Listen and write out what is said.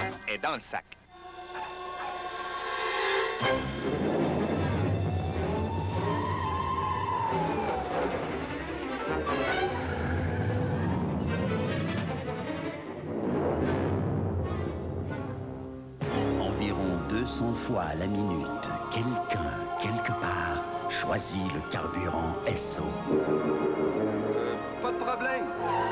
est dans le sac. Environ 200 fois à la minute, quelqu'un, quelque part, choisit le carburant SO. Pas de problème.